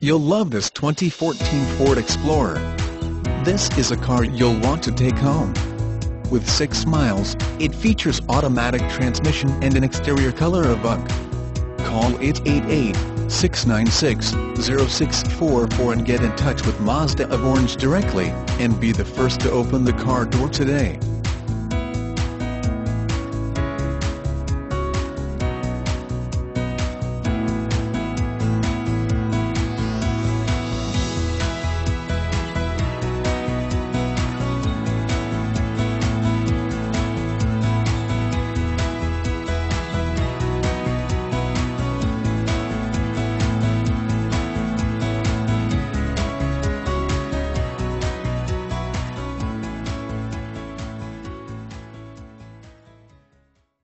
You'll love this 2014 Ford Explorer. This is a car you'll want to take home. With 6 miles, it features automatic transmission and an exterior color of buck. Call 888-696-0644 and get in touch with Mazda of Orange directly, and be the first to open the car door today.